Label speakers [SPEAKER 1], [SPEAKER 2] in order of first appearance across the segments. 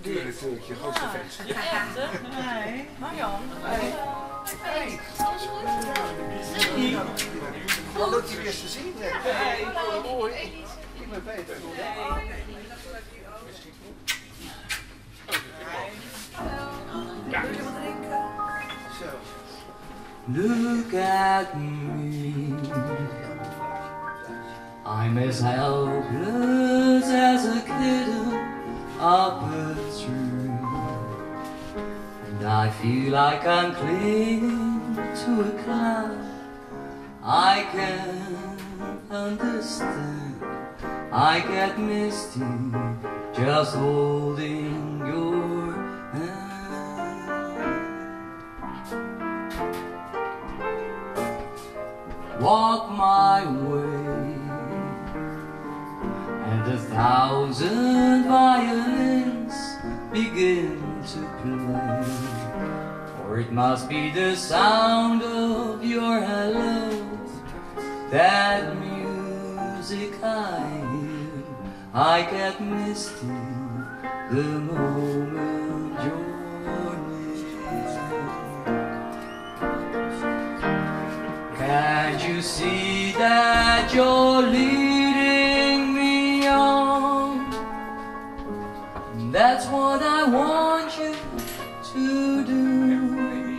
[SPEAKER 1] Doe natuurlijk je grootste feest.
[SPEAKER 2] Ja, echt hè? Nee. Marjan.
[SPEAKER 1] Hey. Hey. Alles goed? Ja. Wat leuk je weer te zien. Hey. Hoi. Ik ben beter. Ja. Zo.
[SPEAKER 3] Look at me, I'm as helpless as a kitten up a tree, and I feel like I'm clinging to a cloud. I can't understand, I get misty just holding your hand. Walk my way, and 1,000 violins begin to play, or it must be the sound of your hello, that music I hear. I get misty the moment you're Can't you see that you're leading me on? That's what I want you to do.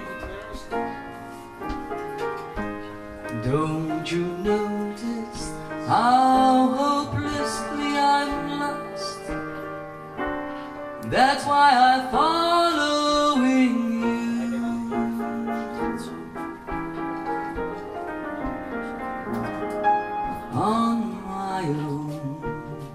[SPEAKER 3] Don't you notice how hopelessly I'm lost? That's why I'm following you. On my own,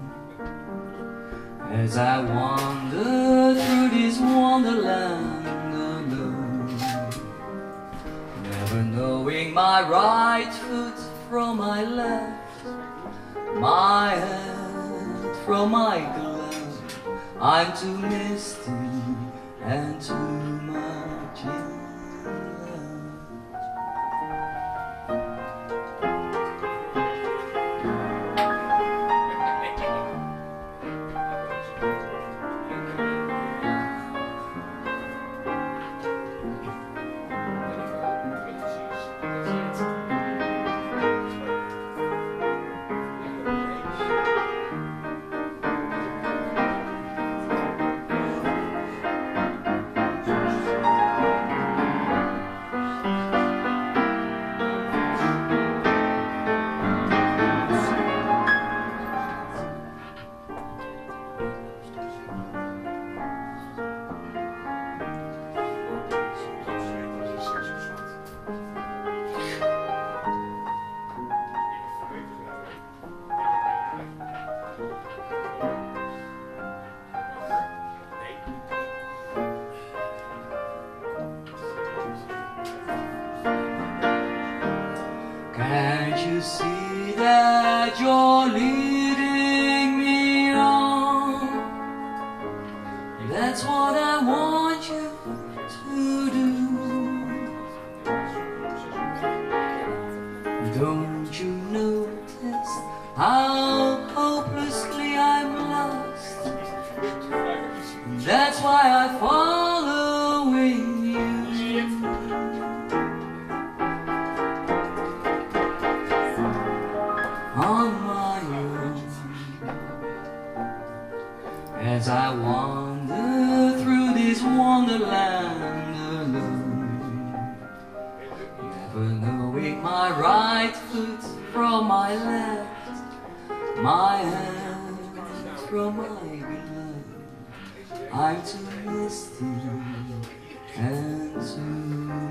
[SPEAKER 3] as I wander through this wonderland alone, never knowing my right foot from my left, my hand from my glove. I'm too misty and too much in love. Can't you see that you're leading me on? That's what I want you to do. Don't you notice how hopelessly I'm lost? That's why I'm following you. On my own, as I wander through this wonderland alone, never knowing my right foot from my left, my hand from my glove. I'm too misty and too